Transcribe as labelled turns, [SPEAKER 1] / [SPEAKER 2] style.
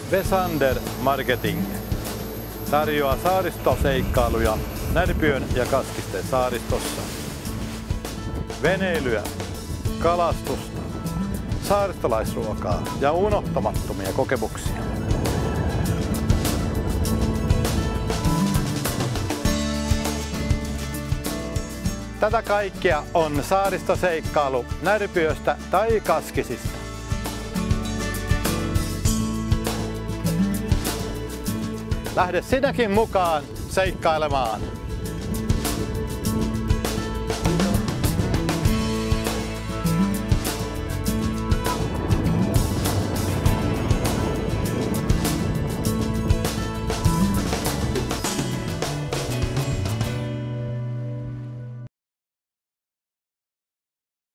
[SPEAKER 1] Wesander Marketing tarjoaa saaristoseikkailuja Närpiön ja Kaskisten saaristossa. Veneilyä, kalastusta, saaristolaisruokaa ja unohtamattomia kokemuksia. Tätä kaikkea on saaristoseikkailu Närpiöstä tai Kaskisista. Lähde sinäkin mukaan seikkailemaan!